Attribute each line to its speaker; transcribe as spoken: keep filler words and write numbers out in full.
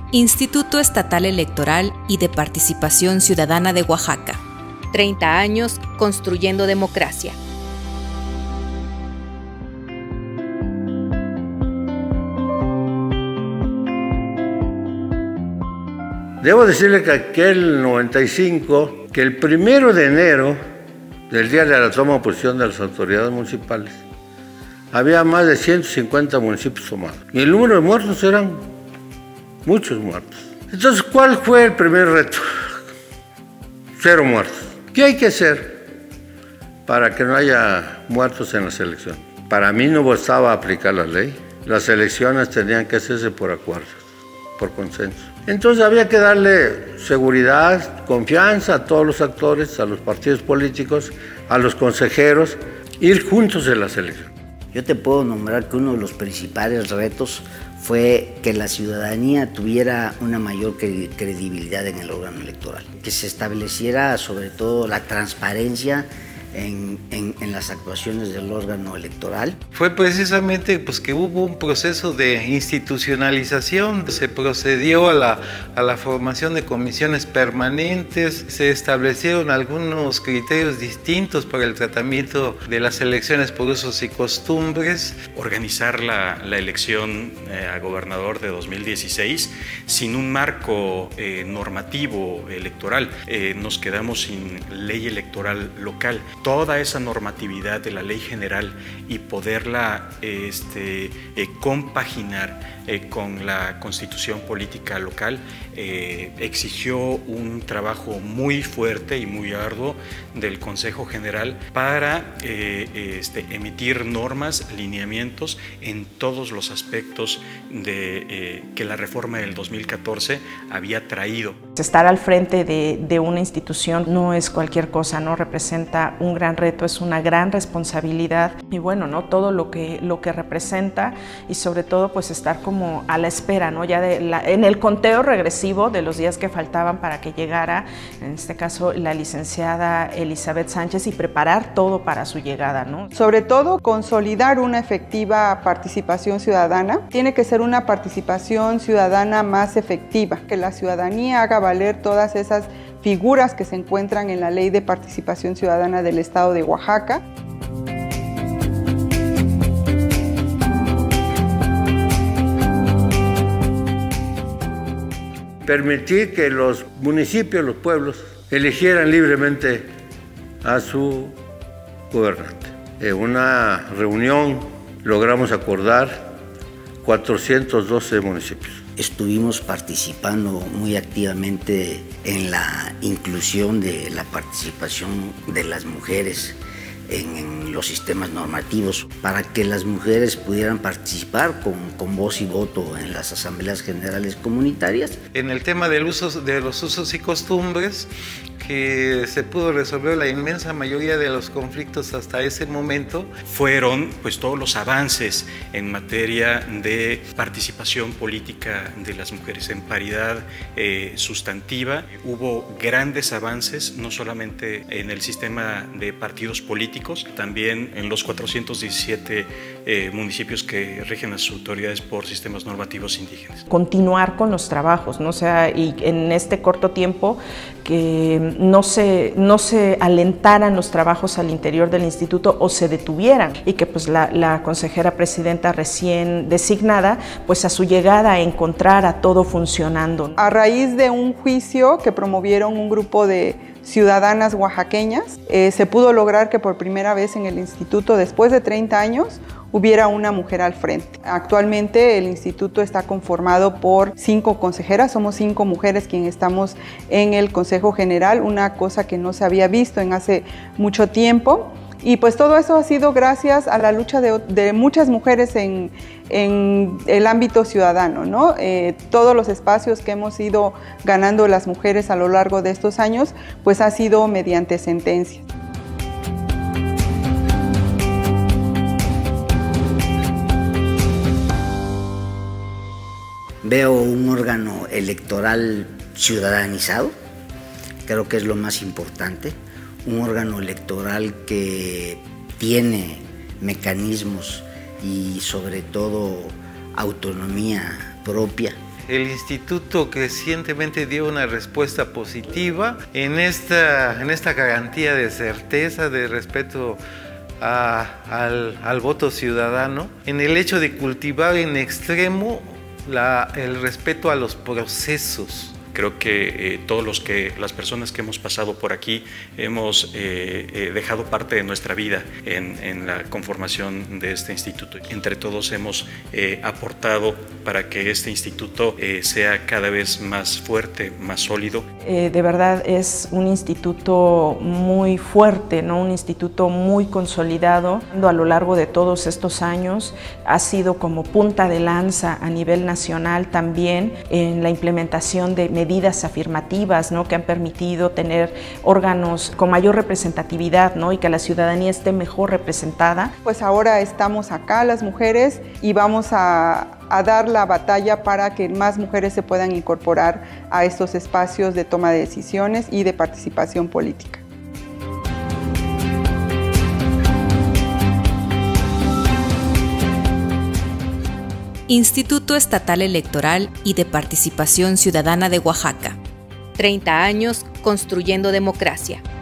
Speaker 1: Instituto Estatal Electoral y de Participación Ciudadana de Oaxaca. treinta años construyendo democracia.
Speaker 2: Debo decirle que aquel noventa y cinco, que el primero de enero, del día de la toma de posesión de las autoridades municipales, había más de ciento cincuenta municipios tomados. Y el número de muertos eran muchos muertos. Entonces, ¿cuál fue el primer reto? Cero muertos. ¿Qué hay que hacer para que no haya muertos en las elecciones? Para mí no bastaba aplicar la ley. Las elecciones tenían que hacerse por acuerdos, por consenso. Entonces había que darle seguridad, confianza a todos los actores, a los partidos políticos, a los consejeros, ir juntos en las elecciones.
Speaker 3: Yo te puedo nombrar que uno de los principales retos fue que la ciudadanía tuviera una mayor credibilidad en el órgano electoral, que se estableciera sobre todo la transparencia En, en, en las actuaciones del órgano electoral.
Speaker 4: Fue precisamente pues, que hubo un proceso de institucionalización, se procedió a la, a la formación de comisiones permanentes, se establecieron algunos criterios distintos para el tratamiento de las elecciones por usos y costumbres.
Speaker 5: Organizar la, la elección eh, a gobernador de dos mil dieciséis sin un marco eh, normativo electoral, eh, nos quedamos sin ley electoral local. Toda esa normatividad de la ley general y poderla este, eh, compaginar eh, con la constitución política local eh, exigió un trabajo muy fuerte y muy arduo del Consejo General para eh, este, emitir normas, lineamientos en todos los aspectos de, eh, que la reforma del dos mil catorce había traído.
Speaker 6: Estar al frente de, de una institución no es cualquier cosa, ¿no? Representa un gran reto, es una gran responsabilidad y bueno, ¿no? Todo lo que, lo que representa y sobre todo pues estar como a la espera, ¿no? Ya de la, en el conteo regresivo de los días que faltaban para que llegara, en este caso la licenciada Elizabeth Sánchez, y preparar todo para su llegada, ¿no?
Speaker 7: Sobre todo consolidar una efectiva participación ciudadana. Tiene que ser una participación ciudadana más efectiva, que la ciudadanía haga valer todas esas figuras que se encuentran en la Ley de Participación Ciudadana del Estado de Oaxaca.
Speaker 2: Permitir que los municipios, los pueblos, eligieran libremente a su gobernante. En una reunión logramos acordar cuatrocientos doce municipios.
Speaker 3: Estuvimos participando muy activamente en la inclusión de la participación de las mujeres en, en los sistemas normativos para que las mujeres pudieran participar con, con voz y voto en las asambleas generales comunitarias.
Speaker 4: En el tema del uso, de los usos y costumbres, que se pudo resolver la inmensa mayoría de los conflictos hasta ese momento,
Speaker 5: fueron pues todos los avances en materia de participación política de las mujeres en paridad eh, sustantiva. Hubo grandes avances, no solamente en el sistema de partidos políticos, también en los cuatrocientos diecisiete eh, municipios que rigen a sus autoridades por sistemas normativos indígenas.
Speaker 6: Continuar con los trabajos, ¿no? O sea, y en este corto tiempo que no se, no se alentaran los trabajos al interior del instituto o se detuvieran, y que pues la, la consejera presidenta recién designada, pues a su llegada encontrara todo funcionando.
Speaker 7: A raíz de un juicio que promovieron un grupo de ciudadanas oaxaqueñas, eh, se pudo lograr que por primera vez en el instituto, después de treinta años, hubiera una mujer al frente. Actualmente el instituto está conformado por cinco consejeras, somos cinco mujeres quienes estamos en el Consejo General, una cosa que no se había visto en hace mucho tiempo. Y pues todo eso ha sido gracias a la lucha de, de muchas mujeres en, en el ámbito ciudadano, ¿no? Eh, todos los espacios que hemos ido ganando las mujeres a lo largo de estos años, pues ha sido mediante sentencias.
Speaker 3: Veo un órgano electoral ciudadanizado, creo que es lo más importante, un órgano electoral que tiene mecanismos y sobre todo autonomía propia
Speaker 4: El instituto recientemente dio una respuesta positiva en esta, en esta garantía de certeza, de respeto a, al, al voto ciudadano, en el hecho de cultivar en extremo la, el respeto a los procesos.
Speaker 5: Creo que eh, todos los que, las personas que hemos pasado por aquí hemos eh, eh, dejado parte de nuestra vida en, en la conformación de este instituto. Entre todos hemos eh, aportado para que este instituto eh, sea cada vez más fuerte, más sólido.
Speaker 6: Eh, de verdad es un instituto muy fuerte, ¿no? Un instituto muy consolidado. A lo largo de todos estos años ha sido como punta de lanza a nivel nacional también en la implementación de medidas afirmativas, ¿no? Que han permitido tener órganos con mayor representatividad, ¿no? Y que la ciudadanía esté mejor representada.
Speaker 7: Pues ahora estamos acá las mujeres y vamos a, a dar la batalla para que más mujeres se puedan incorporar a estos espacios de toma de decisiones y de participación política.
Speaker 1: Instituto Estatal Electoral y de Participación Ciudadana de Oaxaca. treinta años construyendo democracia.